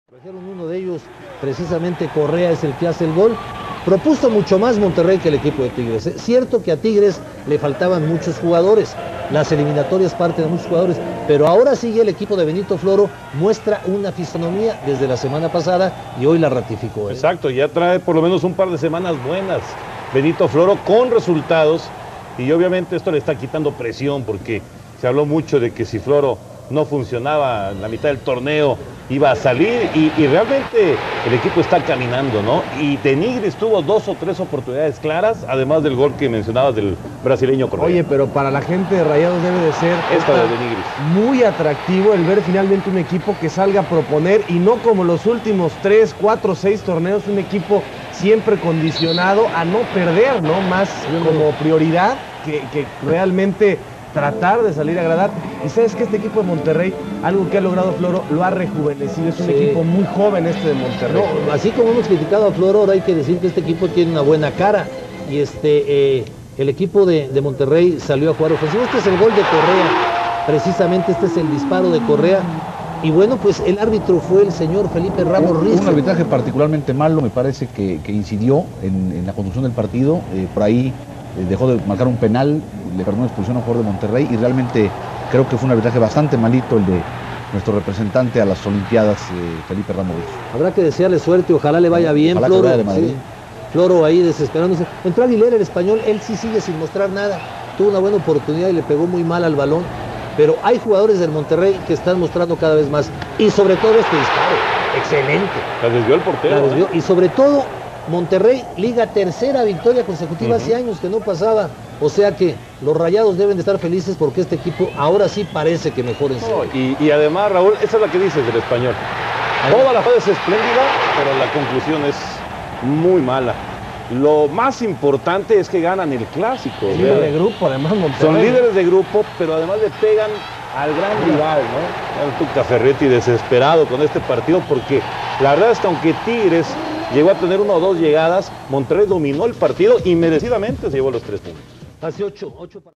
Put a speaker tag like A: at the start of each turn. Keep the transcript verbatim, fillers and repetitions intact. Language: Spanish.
A: Trajeron uno de ellos, precisamente Correa es el que hace el gol. Propuso mucho más Monterrey que el equipo de Tigres. Es cierto que a Tigres le faltaban muchos jugadores, las eliminatorias parten de muchos jugadores, pero ahora sí el equipo de Benito Floro muestra una fisonomía desde la semana pasada y hoy la ratificó. ¿eh?
B: Exacto, ya trae por lo menos un par de semanas buenas Benito Floro con resultados, y obviamente esto le está quitando presión porque se habló mucho de que si Floro no funcionaba en la mitad del torneo iba a salir, y, y realmente el equipo está caminando, ¿no? Y de Nigris tuvo dos o tres oportunidades claras, además del gol que mencionabas del brasileño Correa.
C: Oye, pero para la gente de Rayados debe de ser
B: esta de Nigris
C: muy atractivo el ver finalmente un equipo que salga a proponer, y no como los últimos tres, cuatro, seis torneos, un equipo siempre condicionado a no perder, ¿no? Más como prioridad que, que realmente tratar de salir a agradar. Y sabes que este equipo de Monterrey, algo que ha logrado Floro, lo ha rejuvenecido. Es un sí. equipo muy joven este de Monterrey.
A: No, así como hemos criticado a Floro, ahora hay que decir que este equipo tiene una buena cara. Y este eh, el equipo de, de Monterrey salió a jugar ofensivo. Este es el gol de Correa, precisamente este es el disparo de Correa. Y bueno, pues el árbitro fue el señor Felipe Ramos Riz.
D: Un arbitraje particularmente malo, me parece que, que incidió en, en la conducción del partido. Eh, por ahí eh, dejó de marcar un penal, le perdonó una expulsión a un jugador de Monterrey, y realmente creo que fue un arbitraje bastante malito el de nuestro representante a las Olimpiadas, eh, Felipe Ramos Riz.
A: Habrá que desearle suerte, ojalá le vaya bien.
D: Ojalá
A: Floro,
D: que vaya de Madrid.
A: Sí. Floro ahí desesperándose. Entró Aguilera, el español, él sí sigue sin mostrar nada. Tuvo una buena oportunidad y le pegó muy mal al balón. Pero hay jugadores del Monterrey que están mostrando cada vez más. Y sobre todo este disparo, excelente.
B: La desvió el portero.
A: La desvió.
B: ¿eh?
A: Y sobre todo, Monterrey, liga tercera victoria consecutiva, uh-huh. hace años que no pasaba. O sea que los Rayados deben de estar felices porque este equipo ahora sí parece que mejora en serio.
B: No, y, y además, Raúl, esa es la que dices del español. Toda la jugada es espléndida, pero la conclusión es muy mala. Lo más importante es que ganan el clásico.
C: Líder de grupo, además Monterrey.
B: Son líderes de grupo, pero además le pegan al gran rival, ¿no? El Tuca Ferretti desesperado con este partido, porque la verdad es que aunque Tigres llegó a tener una o dos llegadas, Monterrey dominó el partido y merecidamente se llevó los tres puntos.
A: Hace ocho, ocho